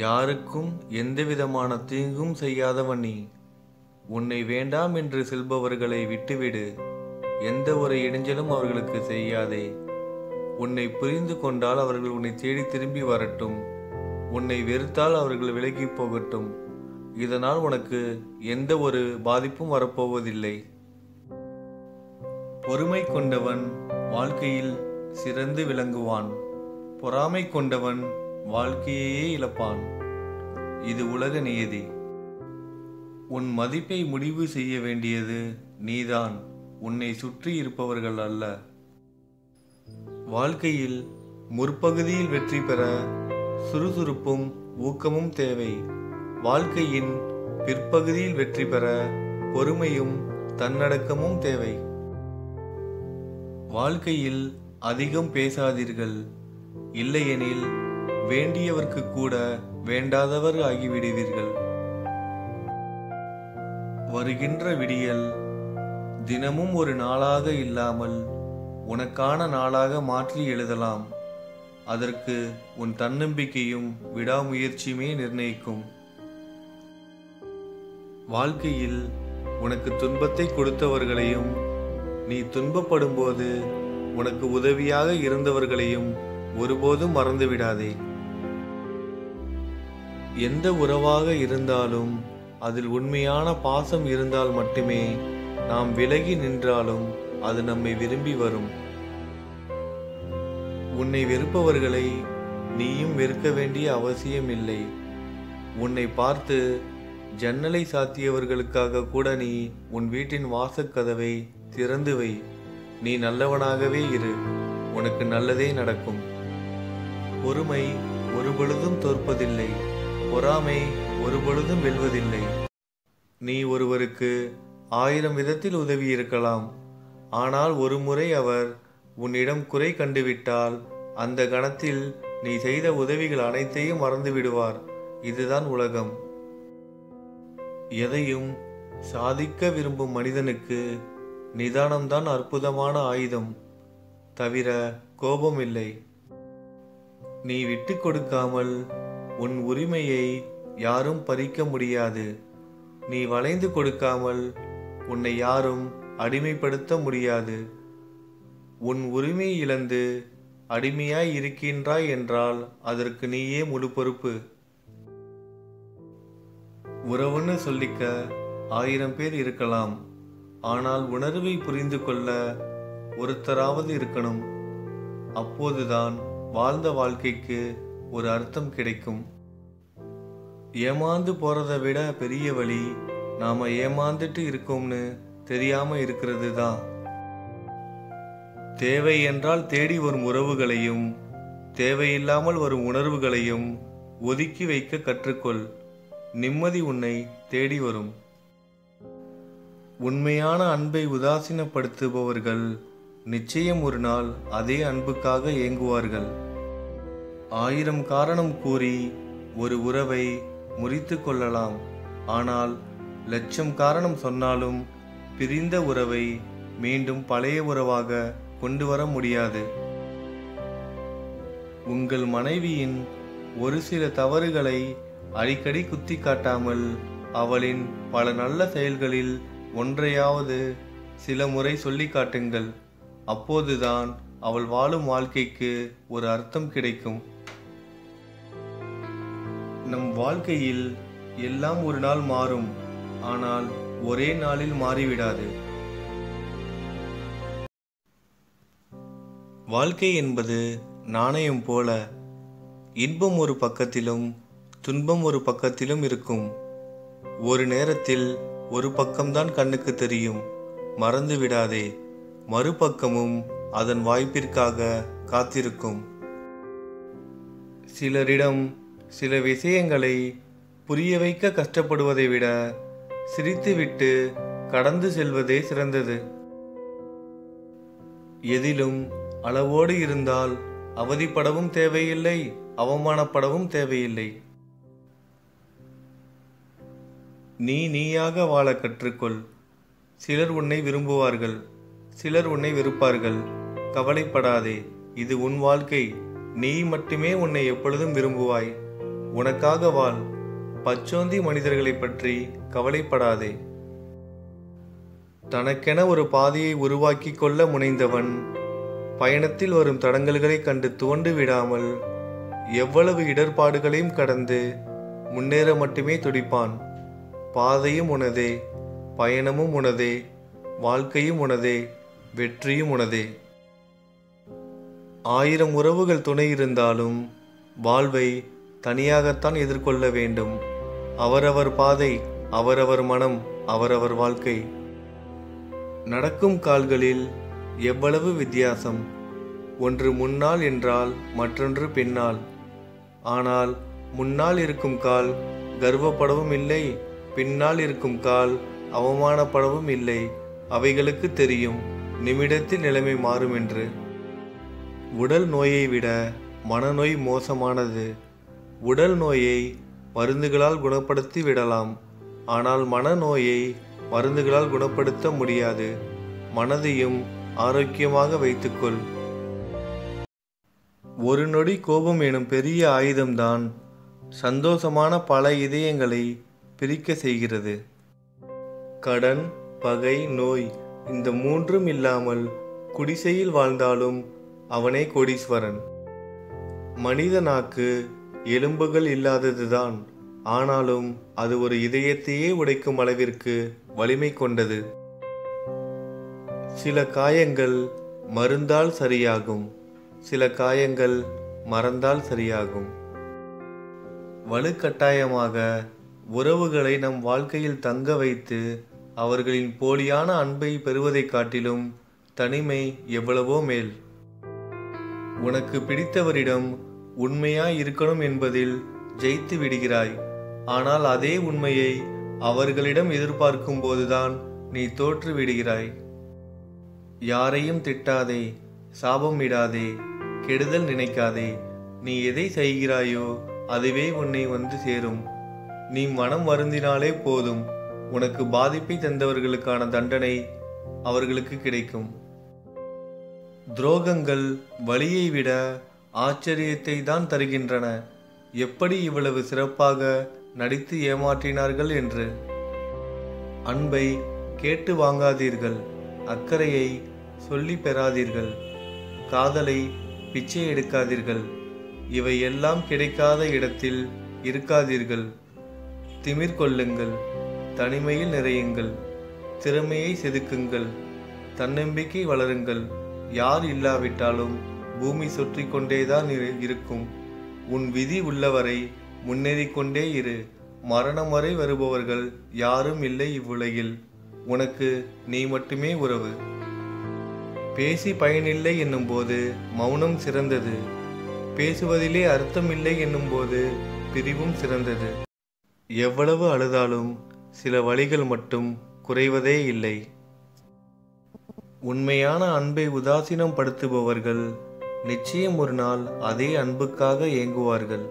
யாருக்கும் எந்தவிதமான தீங்கும் செய்யாதவன் நீ. உன்னை வேண்டாம் என்று செல்பவர்களை விட்டுவிடு. எந்த ஒரு இடைஞ்சலும் அவர்களுக்கு செய்யாதே. உன்னை புரிந்து கொண்டால் அவர்கள் உன்னை தேடி திரும்பி வரட்டும். உன்னை வெறுத்தால் அவர்கள் விலகி போகட்டும். இதனால் உனக்கு எந்த ஒரு பாதிப்பும் வரப்போவதில்லை. பொறுமை கொண்டவன் வாழ்க்கையில் சிறந்து விளங்குவான். பொறாமை கொண்டவன் வாழ்க்கையே இழப்பான். இது உலக நியதி. உன் மதிப்பை முடிவு செய்ய வேண்டியது நீதான், உன்னை சுற்றி இருப்பவர்கள் அல்ல. வாழ்க்கையில் முற்பகுதியில் வெற்றி பெற சுறுசுறுப்பும் ஊக்கமும் தேவை. வாழ்க்கையின் பிற்பகுதியில் வெற்றி பெற பொறுமையும் தன்னடக்கமும் தேவை. வாழ்க்கையில் அதிகம் பேசாதீர்கள், இல்லையெனில் வேண்டியவர்க்கு கூட வேண்டாதவர் ஆகிவிடுவீர்கள். வருகின்ற விடியல் தினமும் ஒரு நாளாக இல்லாமல் உனக்கான நாளாக மாற்றி எழுதலாம். அதற்கு உன் தன்னம்பிக்கையும் விடாமுயற்சியுமே நிர்ணயிக்கும். வாழ்க்கையில் உனக்கு துன்பத்தை கொடுத்தவர்களையும் நீ துன்பப்படும் போது உனக்கு உதவியாக இருந்தவர்களையும் ஒருபோதும் மறந்துவிடாதே. எந்த உறவாக இருந்தாலும் அதில் உண்மையான பாசம் இருந்தால் மட்டுமே நாம் விலகி நின்றாலும் அது நம்மை விரும்பி வரும். உன்னை வெறுப்பவர்களை நீயும் வெறுக்க வேண்டிய அவசியம் இல்லை. உன்னை பார்த்து ஜன்னலை சாத்தியவர்களுக்காக கூட நீ உன் வீட்டின் வாசற்கதவை திறந்து வை. நீ நல்லவனாகவே இரு, உனக்கு நல்லதே நடக்கும். பொறுமை ஒருபொழுதும் தோற்பதில்லை, பொறாமை ஒருபொழுதும் வெல்வதில்லை. நீ ஒருவருக்கு 1000 விதத்தில் உதவி இருக்கலாம். ஆனால் ஒரு முறை அவர் உன்னிடம் குறை கண்டுவிட்டால் அந்த கணத்தில் நீ செய்த உதவிகள் அனைத்தையும் மறந்து விடுவார். இதுதான் உலகம். எதையும் சாதிக்க விரும்பும் மனிதனுக்கு நிதானம்தான் அற்புதமான ஆயுதம், தவிர கோபம் இல்லை. நீ விட்டு கொடுக்காமல் உன் உரிமையை யாரும் பறிக்க முடியாது. நீ வளைந்து கொடுக்காமல் உன்னை யாரும் அடிமைப்படுத்த முடியாது. உன் உரிமை இழந்து அடிமையாய் இருக்கின்றாய் என்றால் அதற்கு நீயே முழு பொறுப்பு. உறவுன்னு சொல்லிக்க 1000 பேர் இருக்கலாம். ஆனால் உணர்வை புரிந்து கொள்ள ஒருத்தராவது இருக்கணும். அப்போதுதான் வாழ்ந்த வாழ்க்கைக்கு ஒரு அர்த்தம் கிடைக்கும். ஏமாந்து போறதை விட பெரிய வழி நாம ஏமாந்துட்டு இருக்கோம்னு தெரியாம இருக்கிறது தான். தேவை என்றால் தேடி வரும் உறவுகளையும் தேவையில்லாமல் வரும் உணர்வுகளையும் ஒதுக்கி வைக்க கற்றுக்கொள். நிம்மதி உன்னை தேடி வரும். உண்மையான அன்பை உதாசீனப்படுத்துபவர்கள் நிச்சயம் ஒரு நாள் அதே அன்புக்காக ஏங்குவார்கள். 1000 காரணம் கூறி ஒரு உறவை முறித்து கொள்ளலாம். ஆனால் 1,00,000 காரணம் சொன்னாலும் பிரிந்த உறவை மீண்டும் பழைய உறவாக கொண்டு வர முடியாது. உங்கள் மனைவியின் ஒரு சில தவறுகளை அடிக்கடி குத்தி காட்டாமல் அவளின் பல நல்ல செயல்களில் ஒன்றையாவது சில முறை சொல்லி காட்டுங்கள். அப்போதுதான் அவள் வாழும் வாழ்க்கைக்கு ஒரு அர்த்தம் கிடைக்கும். நம் வாழ்க்கையில் எல்லாம் ஒரு நாள் மாறும், ஆனால் ஒரே நாளில் மாறிவிடாது. வாழ்க்கை என்பது நாணயம் போல, இன்பம் ஒரு பக்கத்திலும் துன்பம் ஒரு பக்கத்திலும் இருக்கும். ஒரு நேரத்தில் ஒரு பக்கம்தான் கண்ணுக்கு தெரியும், மறந்து விடாதே. மறுபக்கமும் அதன் வாய்ப்பிற்காக காத்திருக்கும். சிலரிடம் சில விஷயங்களை புரிய வைக்க கஷ்டப்படுவதை விட சிரித்துவிட்டு கடந்து செல்வதே சிறந்தது. எதிலும் அளவோடு இருந்தால் அவதிப்படவும் தேவையில்லை, அவமானப்படவும் தேவையில்லை. நீயாக வாழ கற்றுக்கொள். சிலர் உன்னை விரும்புவார்கள், சிலர் உன்னை வெறுப்பார்கள். கவலைப்படாதே, இது உன் வாழ்க்கை. நீ மட்டுமே உன்னை எப்பொழுதும் விரும்புவாய். உனக்காக வாழ். பச்சோந்தி மனிதர்களை பற்றி கவலைப்படாதே. தனக்கென ஒரு பாதையை உருவாக்கி கொள்ள முனைந்தவன் பயணத்தில் வரும் தடங்கல்களை கண்டு துவண்டு விடாமல் எவ்வளவு இடர்பாடுகளையும் கடந்து முன்னேற மட்டுமே துடிப்பான். பாதையும் உனதே, பயணமும் உனதே, வாழ்க்கையும் உனதே, வெற்றியும் உனதே. 1000 உறவுகள் துணை இருந்தாலும் வாழ்வை தனியாகத்தான் எதிர்கொள்ள வேண்டும். அவரவர் பாதை, அவரவர் மனம், அவரவர் வாழ்க்கை. நடக்கும் கால்களில் எவ்வளவு வித்தியாசம். ஒன்று முன்னால் என்றால் மற்றொன்று பின்னால். ஆனால் முன்னால் இருக்கும் கால் கர்வப்படவும் இல்லை, பின்னால் இருக்கும் கால் அவமானப்படவும் இல்லை. அவைகளுக்கு தெரியும் நிமிடத்தில் நிலைமை மாறும் என்று. உடல் நோயை விட மனநோய் மோசமானது. உடல் நோயை மருந்துகளால் குணப்படுத்தி விடலாம், ஆனால் மனநோயை மருந்துகளால் குணப்படுத்த முடியாது. மனதையும் ஆரோக்கியமாக வைத்துக்கொள். ஒரு நொடி கோபம் எனும் பெரிய ஆயுதம்தான் சந்தோஷமான பல இதயங்களை பிரிக்க செய்கிறது. கடன், பகை, நோய் இந்த மூன்றும் இல்லாமல் குடிசையில் வாழ்ந்தாலும் அவனே கோடீஸ்வரன். மனித நாக்கு எலும்புகள் இல்லாததுதான், ஆனாலும் அது ஒரு இதயத்தையே உடைக்கும் அளவிற்கு வலிமை கொண்டது. சில காயங்கள் மருந்தால் சரியாகும், சில காயங்கள் மறந்தால் சரியாகும். வலுக்கட்டாயமாக உறவுகளை நம் வாழ்க்கையில் தங்க வைத்து அவர்களின் போலியான அன்பை பெறுவதை காட்டிலும் தனிமை எவ்வளவோ மேல். உனக்கு பிடித்தவரிடம் உண்மையாய் இருக்கணும் என்பதில் ஜெயித்து விடுகிறாய். ஆனால் அதே உண்மையை அவர்களிடம் எதிர்பார்க்கும் போதுதான் நீ தோற்று விடுகிறாய். யாரையும் திட்டாதே, சாபம் இடாதே, கெடுதல் நினைக்காதே. நீ எதை செய்கிறாயோ அதுவே உன்னை வந்து சேரும். நீ மனம் வருந்தினாலே போதும், உனக்கு பாதிப்பை தந்தவர்களுக்கான தண்டனை அவர்களுக்கு கிடைக்கும். துரோகங்கள் வலியை விட ஆச்சரியத்தை தான் தருகின்றன. எப்படி இவ்வளவு சிறப்பாக நடித்து ஏமாற்றினார்கள் என்று. அன்பை கேட்டு வாங்காதீர்கள், அக்கறையை சொல்லி பெறாதீர்கள், காதலை பிச்சை எடுக்காதீர்கள். இவை எல்லாம் கிடைக்காத இடத்தில் இருக்காதீர்கள். திமிர் கொள்ளுங்கள், தனிமையில் நிறையுங்கள், திறமையை செதுக்குங்கள், தன்னம்பிக்கை வளருங்கள். யார் இல்லாவிட்டாலும் பூமி சுற்றி கொண்டேதான் இருக்கும். உன் விதி உள்ளவரை முன்னேறிக்கொண்டே இரு. மரணம் வரை வருபவர்கள் யாரும் இல்லை இவ்வுலகில். உனக்கு நீ மட்டுமே உறவு. பேசி பயனில்லை என்னும்போது மௌனம் சிறந்தது. பேசுவதிலே அர்த்தமில்லை என்னும்போது பிரிவும் சிறந்தது. எவ்வளவு அழுதாலும் சில வழிகள் மட்டும் குறைவதே இல்லை. உண்மையான அன்பை உதாசீனம் படுத்துபவர்கள் நிச்சயம் ஒரு நாள் அதே அன்புக்காக ஏங்குவார்கள்.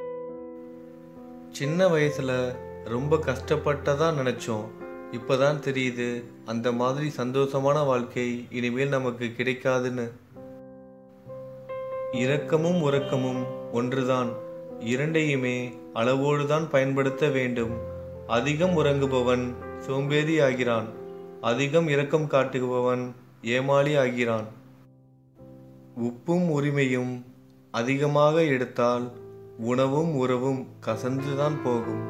சின்ன வயசுல ரொம்ப கஷ்டப்பட்டதா நினைச்சோம். இப்பதான் தெரியுது அந்த மாதிரி சந்தோஷமான வாழ்க்கை இனிமேல் நமக்கு கிடைக்காதுன்னு. இரக்கமும் உறக்கமும் ஒன்றுதான். இரண்டையுமே அளவோடுதான் பயன்படுத்த வேண்டும். அதிகம் உறங்குபவன் சோம்பேறி ஆகிறான், அதிகம் இரக்கம் காட்டுபவன் ஏமாளி ஆகிறான். உப்பும் உரிமையும் அதிகமாக எடுத்தால் உணவும் உறவும் கசந்துதான் போகும்.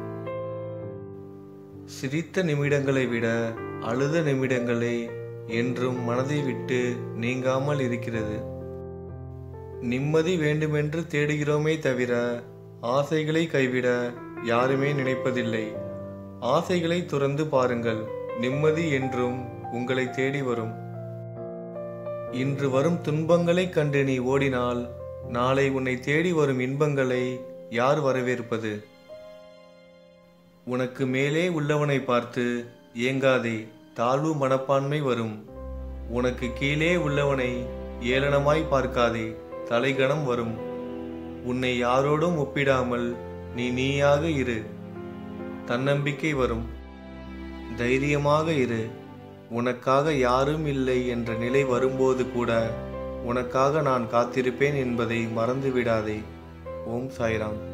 சிரித்த நிமிடங்களை விட அழுத நிமிடங்களே என்றும் மனதை விட்டு நீங்காமல் இருக்கிறது. நிம்மதி வேண்டுமென்று தேடுகிறோமே தவிர ஆசைகளை கைவிட யாருமே நினைப்பதில்லை. ஆசைகளை துறந்து பாருங்கள், நிம்மதி என்றும் உங்களை தேடி வரும். இன்று வரும் துன்பங்களை கண்டு நீ ஓடினால் நாளை உன்னை தேடி வரும் இன்பங்களை யார் வரவேற்பது? உனக்கு மேலே உள்ளவனை பார்த்து ஏங்காதே, தாழ்வு மனப்பான்மை வரும். உனக்கு கீழே உள்ளவனை ஏளனமாய் பார்க்காதே, தலைகணம் வரும். உன்னை யாரோடும் ஒப்பிடாமல் நீ நீயாக இரு, தன்னம்பிக்கை வரும். தைரியமாக இரு. உனக்காக யாரும் இல்லை என்ற நிலை வரும்போது கூட உனக்காக நான் காத்திருப்பேன் என்பதை மறந்து விடாதே. ஓம் சாய்ராம்.